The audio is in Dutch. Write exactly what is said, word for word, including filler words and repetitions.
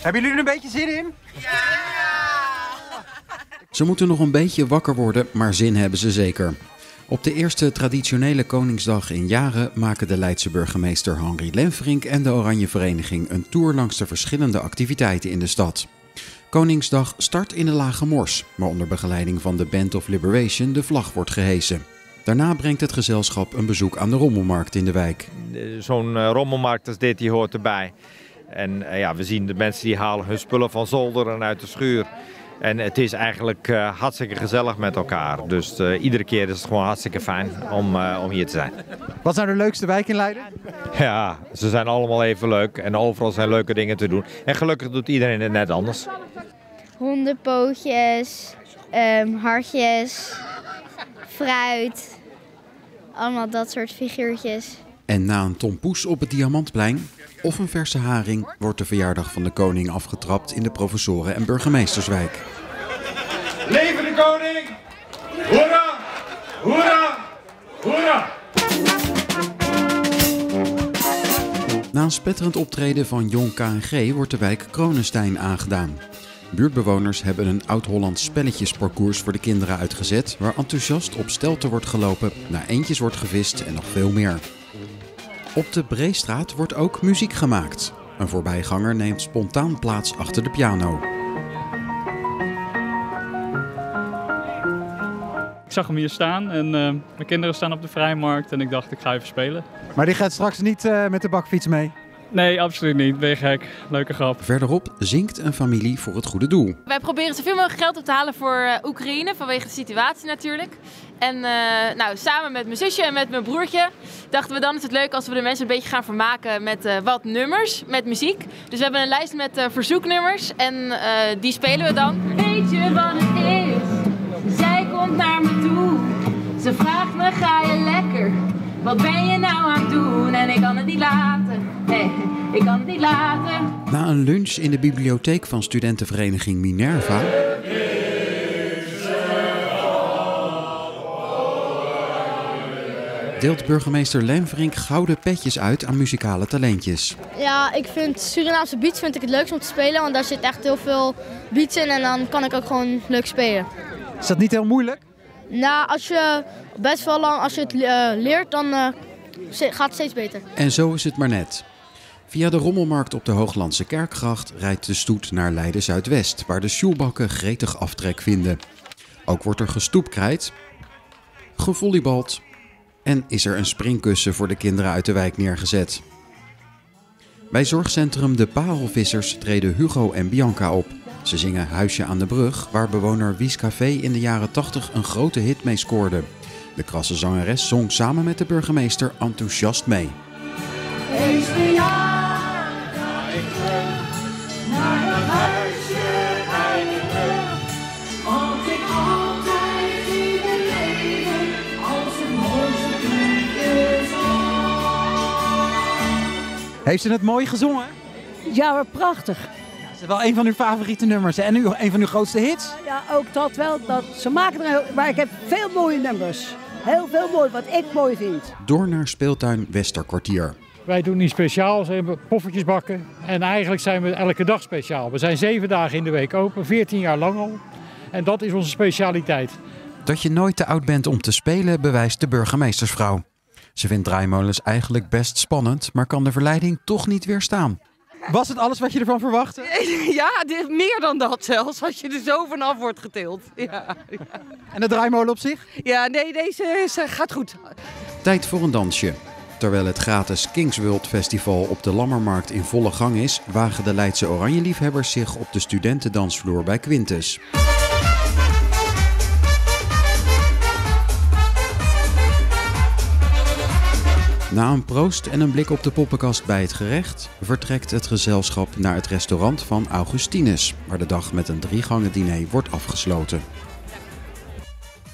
Hebben jullie er een beetje zin in? Ja! Ze moeten nog een beetje wakker worden, maar zin hebben ze zeker. Op de eerste traditionele Koningsdag in jaren maken de Leidse burgemeester Henri Lenverink en de Oranje Vereniging een tour langs de verschillende activiteiten in de stad. Koningsdag start in de Lage Mors, waar onder begeleiding van de Band of Liberation de vlag wordt gehesen. Daarna brengt het gezelschap een bezoek aan de rommelmarkt in de wijk. Zo'n uh, rommelmarkt als dit, die hoort erbij. En uh, ja, we zien de mensen die halen hun spullen van zolder en uit de schuur. En het is eigenlijk uh, hartstikke gezellig met elkaar. Dus uh, iedere keer is het gewoon hartstikke fijn om, uh, om hier te zijn. Wat is nou de leukste wijk in Leiden? Ja, ze zijn allemaal even leuk en overal zijn leuke dingen te doen. En gelukkig doet iedereen het net anders. Hondenpootjes, um, hartjes, fruit, allemaal dat soort figuurtjes. En na een tompoes op het Diamantplein of een verse haring wordt de verjaardag van de koning afgetrapt in de Professoren- en Burgemeesterswijk. Leven de koning! Hoera! Hoera! Hoera! Na een spetterend optreden van Jong K N G wordt de wijk Kronenstein aangedaan. Buurtbewoners hebben een oud-Hollands spelletjesparcours voor de kinderen uitgezet, waar enthousiast op stelten wordt gelopen, naar eendjes wordt gevist en nog veel meer. Op de Breestraat wordt ook muziek gemaakt. Een voorbijganger neemt spontaan plaats achter de piano. Ik zag hem hier staan en uh, mijn kinderen staan op de vrijmarkt en ik dacht ik ga even spelen. Maar die gaat straks niet uh, met de bakfiets mee? Nee, absoluut niet. Ben je gek. Leuke grap. Verderop zingt een familie voor het goede doel. Wij proberen zoveel mogelijk geld op te halen voor uh, Oekraïne, vanwege de situatie natuurlijk. En uh, nou, samen met mijn zusje en met mijn broertje dachten we dan is het leuk als we de mensen een beetje gaan vermaken met uh, wat nummers, met muziek. Dus we hebben een lijst met uh, verzoeknummers en uh, die spelen we dan. Weet je wat het is? Zij komt naar me toe. Ze vraagt me, ga je lekker? Wat ben je nou aan het doen? En ik kan het niet laten. Nee, ik kan het niet laten. Na een lunch in de bibliotheek van studentenvereniging Minerva deelt burgemeester Lenverink gouden petjes uit aan muzikale talentjes. Ja, ik vind Surinaamse beats vind ik het leukst om te spelen, want daar zit echt heel veel beats in en dan kan ik ook gewoon leuk spelen. Is dat niet heel moeilijk? Nou, als je best wel lang, als je het uh, leert, dan uh, gaat het steeds beter. En zo is het maar net. Via de rommelmarkt op de Hooglandse Kerkgracht rijdt de stoet naar Leiden-Zuidwest, waar de sjoelbakken gretig aftrek vinden. Ook wordt er gestoepkrijt, gevolleybald en is er een springkussen voor de kinderen uit de wijk neergezet. Bij zorgcentrum De Parelvissers treden Hugo en Bianca op. Ze zingen Huisje aan de Brug, waar bewoner Wies Café in de jaren tachtig een grote hit mee scoorde. De krasse zangeres zong samen met de burgemeester enthousiast mee. Deze jaar ga ik terug naar dat huisje aan de brug. Want ik altijd in het leven als het mooiste plekje zag. Heeft ze het mooi gezongen? Ja, maar prachtig. Ja, is het wel een van uw favoriete nummers en uw, een van uw grootste hits? Ja, ook dat wel. Dat, ze maken er heel, maar ik heb veel mooie nummers. Heel veel mooi, wat ik mooi vind. Door naar speeltuin Westerkwartier. Wij doen niet speciaal, ze hebben poffertjes bakken. En eigenlijk zijn we elke dag speciaal. We zijn zeven dagen in de week open, veertien jaar lang al. En dat is onze specialiteit. Dat je nooit te oud bent om te spelen, bewijst de burgemeestersvrouw. Ze vindt draaimolens eigenlijk best spannend, maar kan de verleiding toch niet weerstaan. Was het alles wat je ervan verwachtte? Ja, meer dan dat zelfs, als je er zo vanaf wordt getild. Ja, ja. En de draaimolen op zich? Ja, nee, deze is, uh, gaat goed. Tijd voor een dansje. Terwijl het gratis Kings World Festival op de Lammermarkt in volle gang is, wagen de Leidse Oranje-liefhebbers zich op de studentendansvloer bij Quintus. Na een proost en een blik op de poppenkast bij het gerecht vertrekt het gezelschap naar het restaurant van Augustinus, waar de dag met een driegangen diner wordt afgesloten.